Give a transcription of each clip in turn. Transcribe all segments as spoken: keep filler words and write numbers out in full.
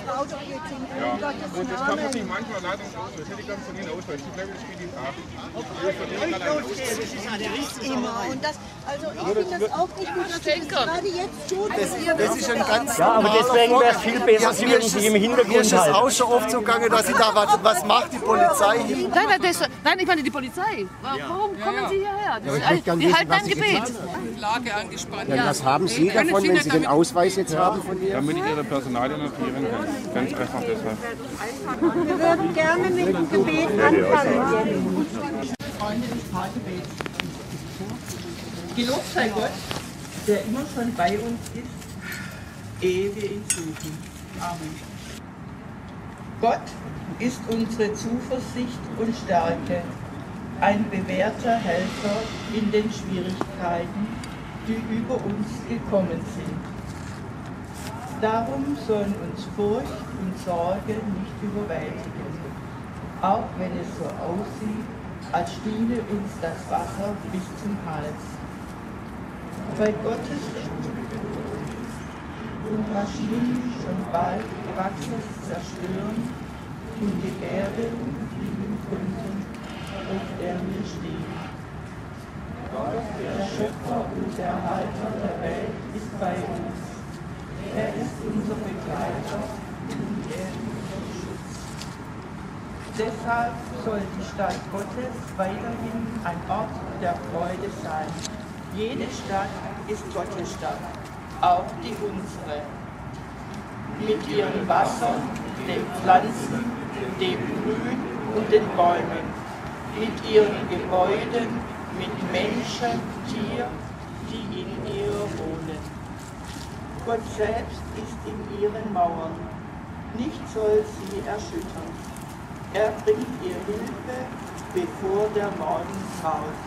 Auto jetzt in Ja, Gottes und das kann man Namen. sich manchmal leider nicht aus. Das hätte ich dann von Ihnen ausweichen. Ich glaube, das spielt die Tag. Immer. Und das, also ich finde das auch nicht gut, dass Sie das gerade jetzt tun. Das ist ein ganz Ja, aber deswegen wäre es viel besser, Sie würden sich im Mir Hintergrund ist es halten. auch schon oft so gegangen, dass ich da, was, was macht die Polizei hier? Nein, nein, das, nein, ich meine die Polizei. Warum kommen Sie hierher? Das ist, wir halten ein Gebet. Lage angespannt. Ja, was haben Sie davon, wenn Sie den Ausweis jetzt haben von mir? Damit ich Ihre Personalien notieren kann. Ganz einfach deshalb. Wir würden gerne mit dem Gebet anfangen. Freunde des Parkgebets. Gelobt sei Gott, der immer schon bei uns ist, ehe wir ihn suchen. Amen. Gott ist unsere Zuversicht und Stärke, ein bewährter Helfer in den Schwierigkeiten, die über uns gekommen sind. Darum sollen uns Furcht und Sorge nicht überwältigen, auch wenn es so aussieht, als stünde uns das Wasser bis zum Hals. Bei Gottes und Maschinen schon bald Wachsens zerstören und die Erde fliegen könnten, auf der wir stehen. Der Schöpfer und der Erhalter der Welt ist bei uns. Er ist unser Begleiter und er ist unser Schutz. Deshalb soll die Stadt Gottes weiterhin ein Ort der Freude sein. Jede Stadt ist Gottes Stadt, auch die unsere. Mit ihren Wassern, den Pflanzen, dem Grün und den Bäumen, mit ihren Gebäuden, mit Menschen, Tier, die in ihr wohnen. Gott selbst ist in ihren Mauern, nichts soll sie erschüttern. Er bringt ihr Hilfe, bevor der Morgen graut.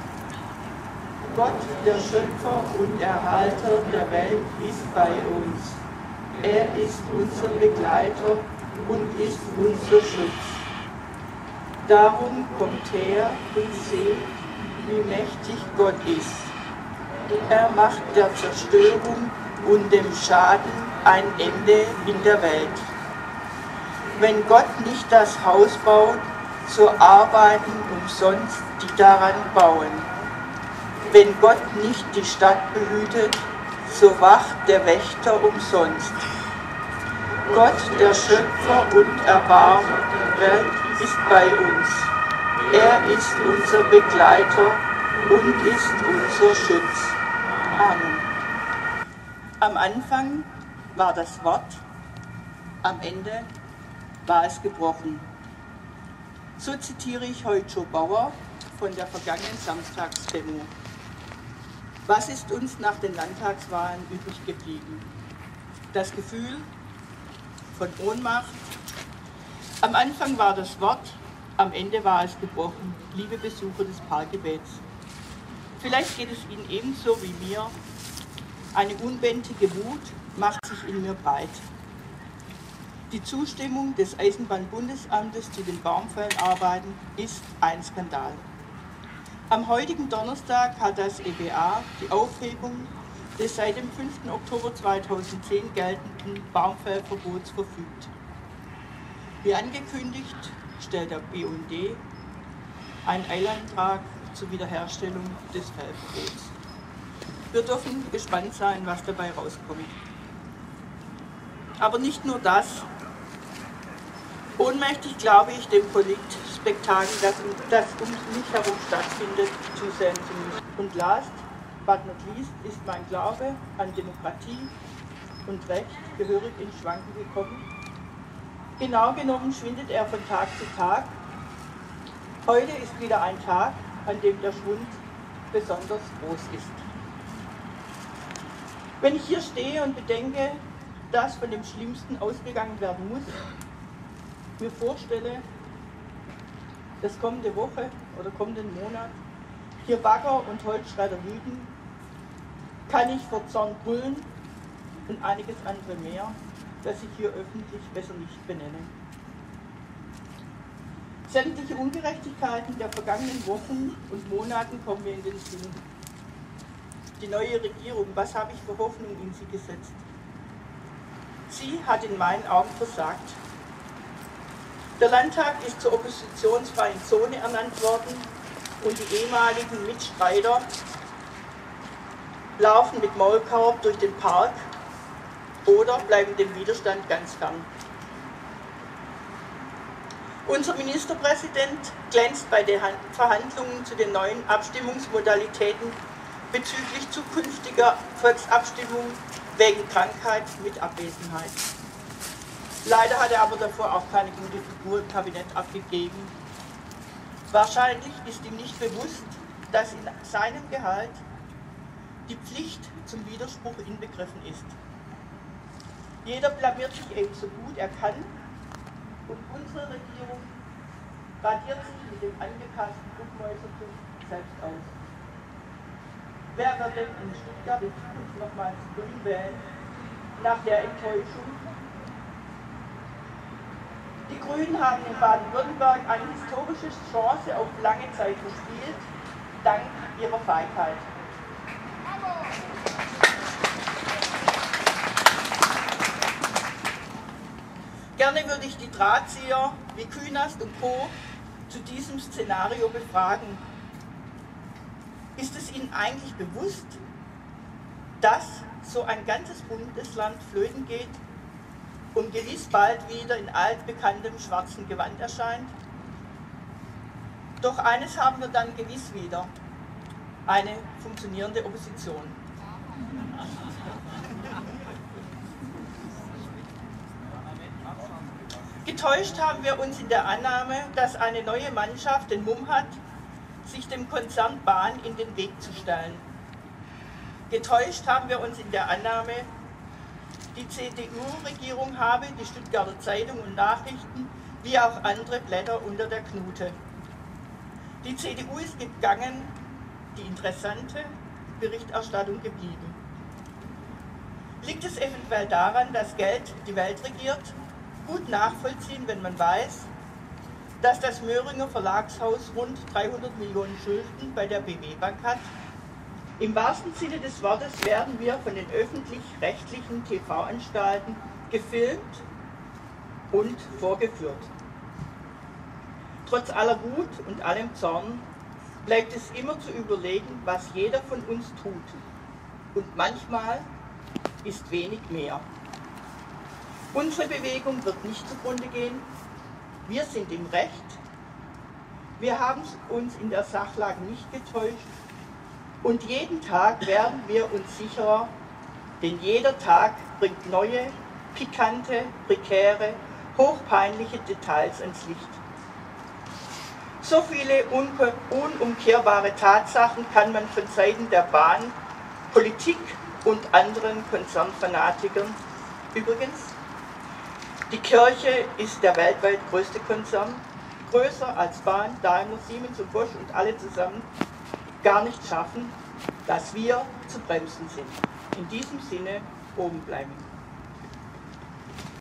Gott, der Schöpfer und Erhalter der Welt, ist bei uns. Er ist unser Begleiter und ist unser Schutz. Darum kommt her und seht, wie mächtig Gott ist. Er macht der Zerstörung und dem Schaden ein Ende in der Welt. Wenn Gott nicht das Haus baut, so arbeiten umsonst die daran bauen. Wenn Gott nicht die Stadt behütet, so wacht der Wächter umsonst. Gott, der Schöpfer und Erbarmer der Welt, ist bei uns. Er ist unser Begleiter und ist unser Schutz. Amen. Am Anfang war das Wort, am Ende war es gebrochen. So zitiere ich Hoytscho Bauer von der vergangenen Samstagsdemo. Was ist uns nach den Landtagswahlen übrig geblieben? Das Gefühl von Ohnmacht. Am Anfang war das Wort, am Ende war es gebrochen. Liebe Besucher des Parkgebets, vielleicht geht es Ihnen ebenso wie mir. Eine unbändige Wut macht sich in mir breit. Die Zustimmung des Eisenbahnbundesamtes zu den Baumfellarbeiten ist ein Skandal. Am heutigen Donnerstag hat das E B A die Aufhebung des seit dem fünften Oktober zweitausendzehn geltenden Baumfellverbots verfügt. Wie angekündigt, stellt der B U N D einen Eilantrag zur Wiederherstellung des Fellverbots. Wir dürfen gespannt sein, was dabei rauskommt. Aber nicht nur das. Ohnmächtig glaube ich dem Politspektakel, das, das um mich herum stattfindet, zusehen zu müssen. Und last but not least ist mein Glaube an Demokratie und Recht gehörig ins Schwanken gekommen. Genau genommen schwindet er von Tag zu Tag. Heute ist wieder ein Tag, an dem der Schwund besonders groß ist. Wenn ich hier stehe und bedenke, dass von dem Schlimmsten ausgegangen werden muss, mir vorstelle, dass kommende Woche oder kommenden Monat hier Bagger und Holzschredder wüten, kann ich vor Zorn brüllen und einiges andere mehr, das ich hier öffentlich besser nicht benenne. Sämtliche Ungerechtigkeiten der vergangenen Wochen und Monaten kommen mir in den Sinn. Die neue Regierung, was habe ich für Hoffnung in sie gesetzt? Sie hat in meinen Augen versagt. Der Landtag ist zur oppositionsfreien Zone ernannt worden und die ehemaligen Mitstreiter laufen mit Maulkorb durch den Park oder bleiben dem Widerstand ganz fern. Unser Ministerpräsident glänzt bei den Verhandlungen zu den neuen Abstimmungsmodalitäten bezüglich zukünftiger Volksabstimmungen wegen Krankheit mit Abwesenheit. Leider hat er aber davor auch keine gute Figur im Kabinett abgegeben. Wahrscheinlich ist ihm nicht bewusst, dass in seinem Gehalt die Pflicht zum Widerspruch inbegriffen ist. Jeder blamiert sich eben so gut er kann und unsere Regierung radiert sich mit dem angepassten Guckmäusertuch selbst aus. Wer wird denn in Stuttgart in Zukunft nochmals Grün wählen, nach der Enttäuschung? Die Grünen haben in Baden-Württemberg eine historische Chance auf lange Zeit verspielt, dank ihrer Feigheit. Gerne würde ich die Drahtzieher wie Künast und Co. zu diesem Szenario befragen. Ist es Ihnen eigentlich bewusst, dass so ein ganzes Bundesland flöten geht und gewiss bald wieder in altbekanntem schwarzen Gewand erscheint? Doch eines haben wir dann gewiss wieder: eine funktionierende Opposition. Getäuscht haben wir uns in der Annahme, dass eine neue Mannschaft den Mumm hat, sich dem Konzern Bahn in den Weg zu stellen. Getäuscht haben wir uns in der Annahme, die C D U-Regierung habe die Stuttgarter Zeitung und Nachrichten wie auch andere Blätter unter der Knute. Die C D U ist gegangen, die interessante Berichterstattung geblieben. Liegt es eventuell daran, dass Geld die Welt regiert? Gut nachvollziehen, wenn man weiß, dass das Möhringer Verlagshaus rund dreihundert Millionen Schulden bei der B W-Bank hat. Im wahrsten Sinne des Wortes werden wir von den öffentlich-rechtlichen T V-Anstalten gefilmt und vorgeführt. Trotz aller Wut und allem Zorn bleibt es immer zu überlegen, was jeder von uns tut. Und manchmal ist wenig mehr. Unsere Bewegung wird nicht zugrunde gehen. Wir sind im Recht. Wir haben uns in der Sachlage nicht getäuscht. Und jeden Tag werden wir uns sicherer, denn jeder Tag bringt neue, pikante, prekäre, hochpeinliche Details ans Licht. So viele unumkehrbare Tatsachen kann man von Seiten der Bahn, Politik und anderen Konzernfanatikern übrigens. Die Kirche ist der weltweit größte Konzern, größer als Bahn, Daimler, Siemens und Bosch und alle zusammen gar nicht schaffen, dass wir zu bremsen sind. In diesem Sinne oben bleiben.